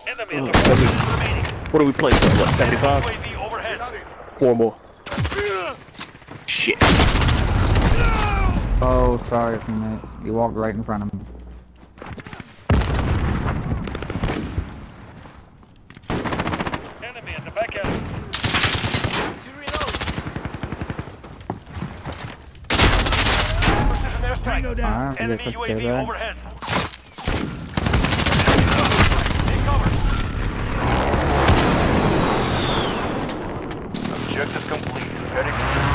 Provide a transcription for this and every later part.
Enemy at the front remaining. What do we play for? What, 75? UAV overhead. 4 more. Shit. Oh, sorry, teammate. You walked right in front of me. Enemy at the back alley. Precision airstrike. Alright, I Enemy guess let's stay UAV there. overhead. Take cover. Objective complete. Very good.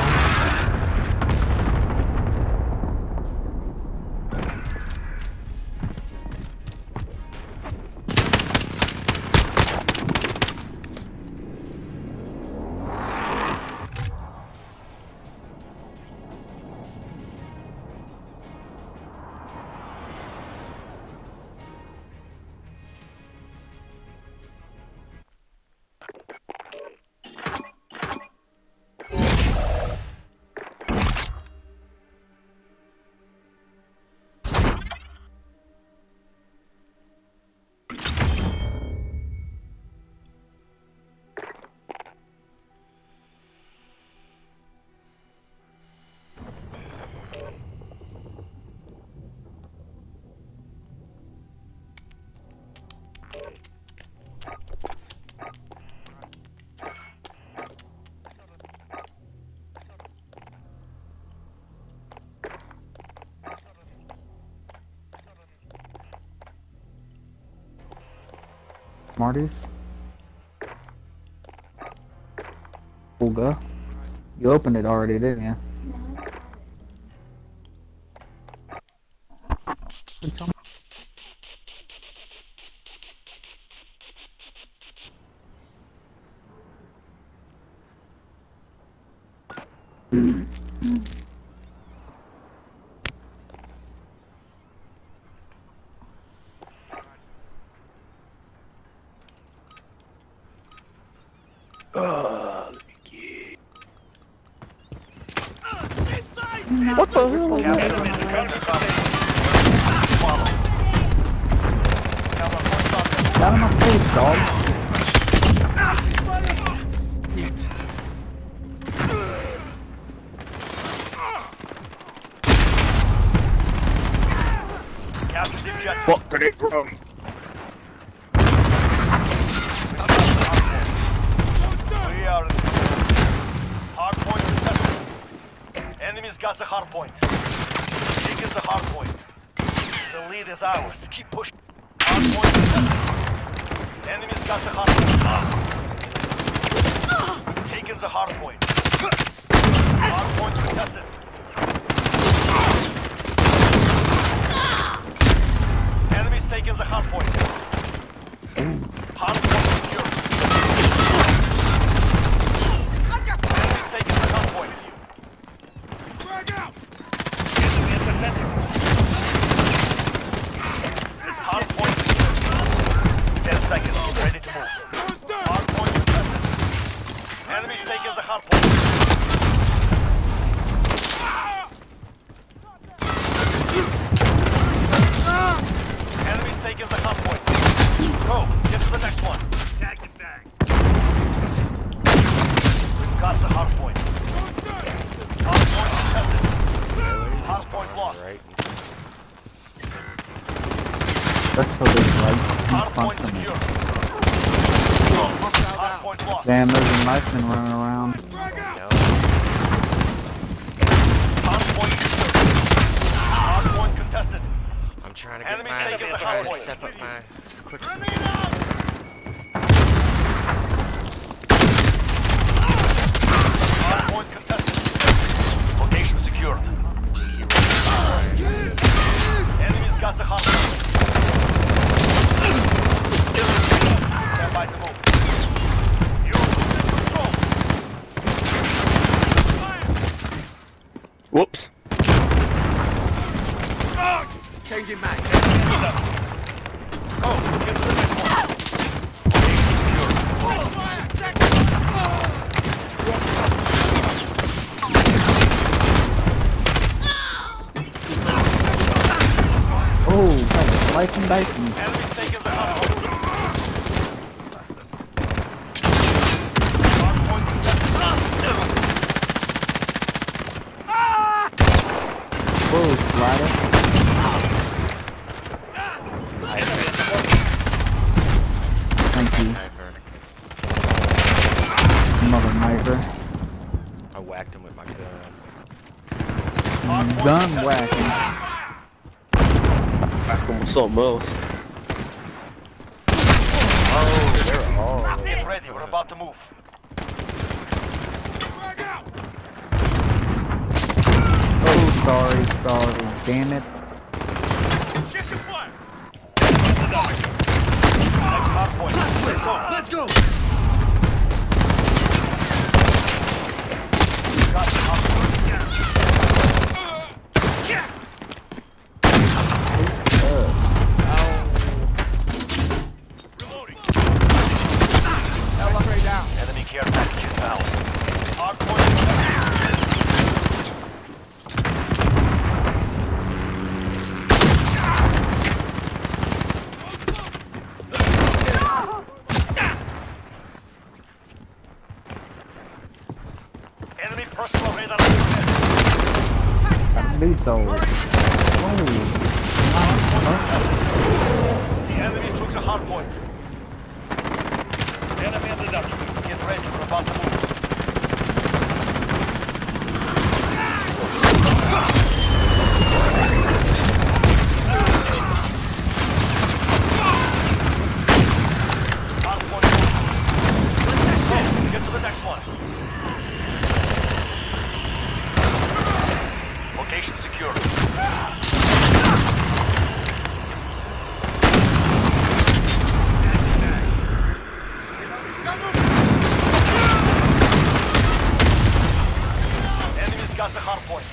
Smarties. We'll go. You opened it already, didn't you? Let me get... What the hell is that? Enemy at the counter. Follow. Got in my face, dog. Capture the objective. What could it from? We are in hard point contested. Enemy's got the hard point. Taking the hard point. The lead is ours. Keep pushing. Hard point contested. Enemy's got the hard point. Taking the hard point. Hard point contested. Enemy's taking the hard point. Hard point secure. Enemy's taking the hard point. Frag out! Enemy at the center. This hard point secure. 10 seconds. Get ready to move. Hard point contested. Enemy's taking the hard point. Enemy's taking the hard point. Go. Get to the next one. Tag it back. We've got the hard point. Hard point contested. Hard point lost. That's so good, right? Hard point secure. Hard point lost. Damn, there's a knifeman running around. Hard point secure. Hard point contested. I'm trying to get Enemy's my, taking the trying hard to point. step up my quick. Hard point contested. Location secured. Enemy's got the hard point. Stand by to move. You're losing control. Whoops. Changing mag. Go, get to the next one. Oh, life and Dyson. Enemy's taking the hard point. Thank you, Sniper. mother knifer. I whacked him with my gun. Gun whacking. Back on something else. Oh, they're all. Get ready, we're about to move. Oh, sorry. Damn it. Next hard point. Let's go. Let's go. Got the hard point. Enemy care package inbound. Hard point. Enemy personal radar overhead. Be so. Oh. The enemy took the hard point. Enemy on the duck. Get ready, we're about to move. Hard point. Get to the next one. Location secure. Enemy's got the hard point.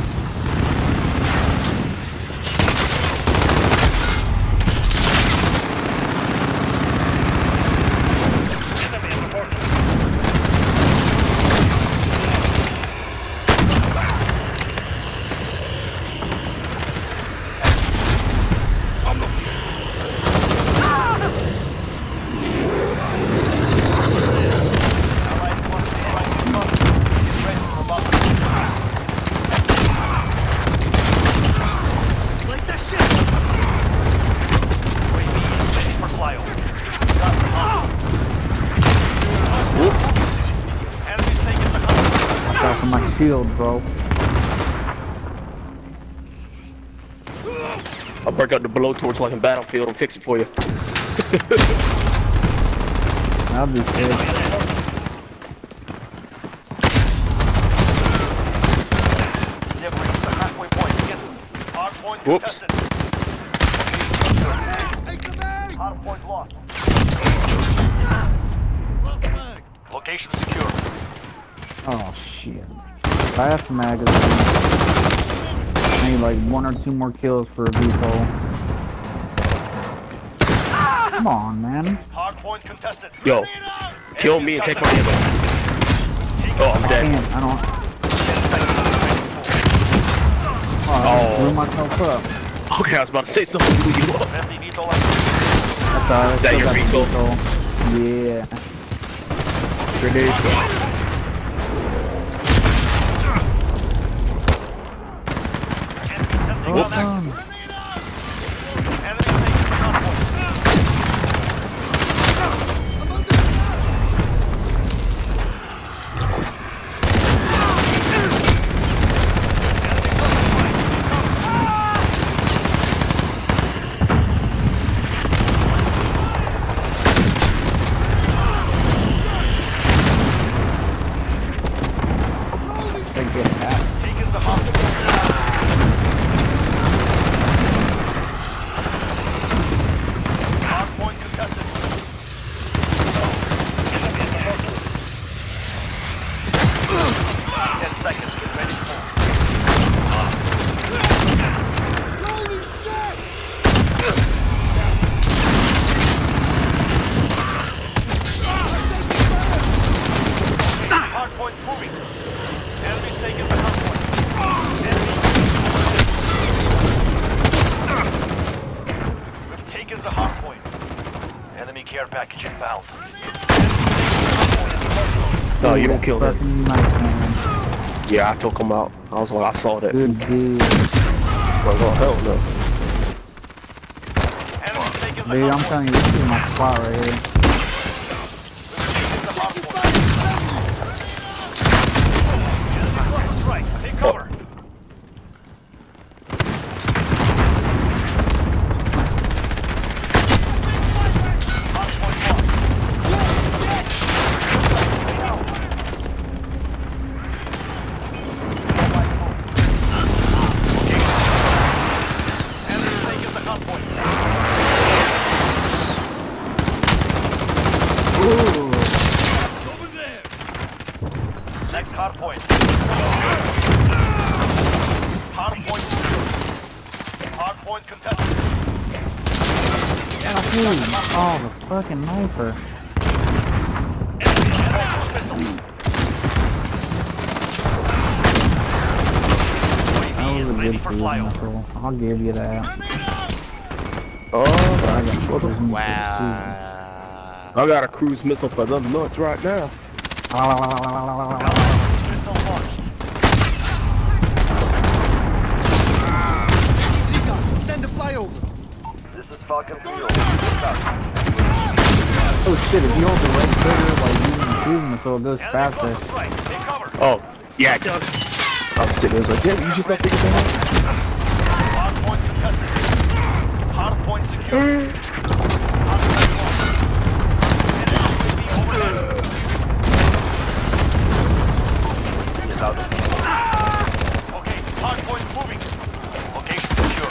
Off of my shield, bro. I'll break out the blowtorch like in Battlefield and fix it for you. I'll be sick. They've reached the halfway point. Get hard point Whoops. contested. Hard point lost. Location secure. Oh shit. Last magazine. I need like 1 or 2 more kills for a VSOL. Come on, man. Hard point contested. Yo, kill me and take my ammo. Oh, I'm dead. Damn, I don't. Oh, I blew myself up. Okay, I was about to say something to you. Friendly veto I thought I Is that still your got the VSOL? VSOL. Yeah. Grenade. Enemy sending Oh, on action. um, Enemy taking the hard point. they get that. Taking the hard point. Hard point contested. 10 seconds. Get ready to move. Hard point's moving. Enemy's taking the hard point. Enemy. We've taken the hard point. Enemy care package inbound. No, you don't kill them. Fucking nice, man. Yeah, I took him out. I was like, I saw that. Good deal. Like, oh, hell no. Enemies taking the Dude, I'm hard telling point. you, this is my spot right here. Taking the hard point. Enemy cluster strike. Take cover. Hard point lost. Enemy taking the hard point. Ooh. Next hard point. Hard point secured. Hard point contested. Dude, oh, the fucking knifer. Enemy cruise missile. That UAV was is a ready good for cruise flyover. missile. I'll give you that. Oh, I got cruise missiles Wow. I got a cruise missile for them nuts right now. too. Cruise missile launched. This is Falcon 3. Oh shit, if you hold the right trigger while using the cruise missile, it goes Enemy faster. cluster strike. Take cover. Oh, yeah, it does. I'm sitting there like, damn, you just not thinking that? Hard point contested. Hard point secured. Hard point launched. Enemy UAV overhead. Okay, hard point moving. Location secure.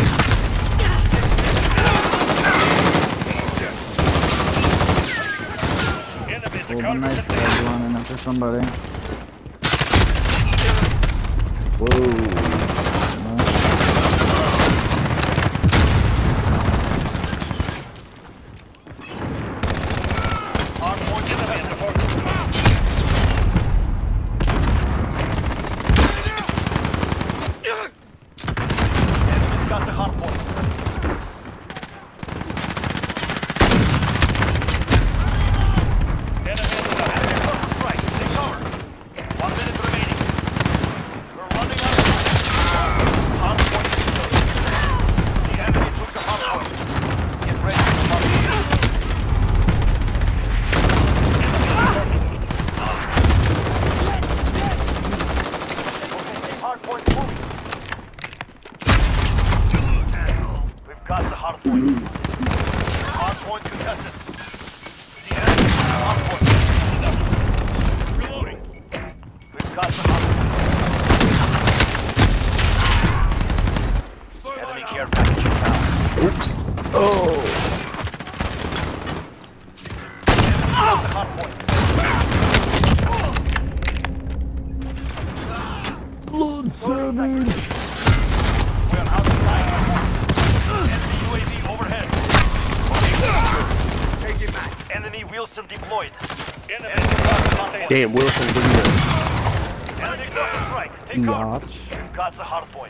Hold the knife while you're running after somebody. Hard point in the hand. Enemy's got the hard point. Enemy cluster strike. Take cover. 1 minute remaining. We're running out of time. Hard point secured. The enemy took the hard point. Get ready for hard point. Hard point moving. We've got the hard point. Hard point contested. The enemy took the hard point. Reloading. We've got the hard point. Enemy care package inbound. Oops. Oh. Enemy got the hard point. Blood savage! We're out of line. Enemy UAV overhead. Take it back. Enemy Wilson deployed. Enemy got the hard point. Damn, Wilson, what are you doing? Enemy cluster strike. Take cover. Yacht. We've got the hard point.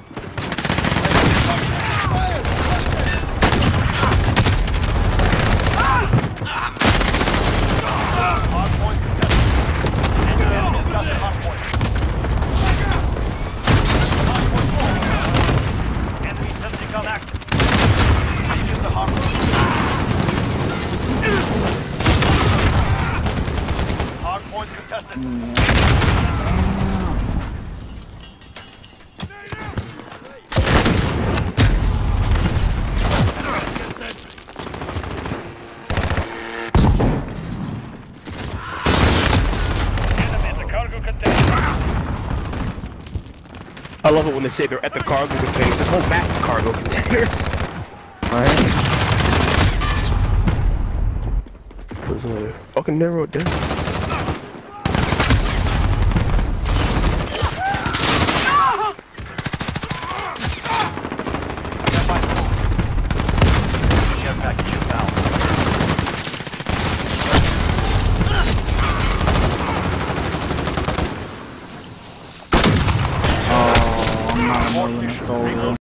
Hard point contested. Enemy's got the hard point. Hard point moving. Enemy sentry gun active. Taking the hard point. Hard point contested. I love it when they say they're at the cargo containers. This whole map's cargo containers. Right? It was fucking narrowed down.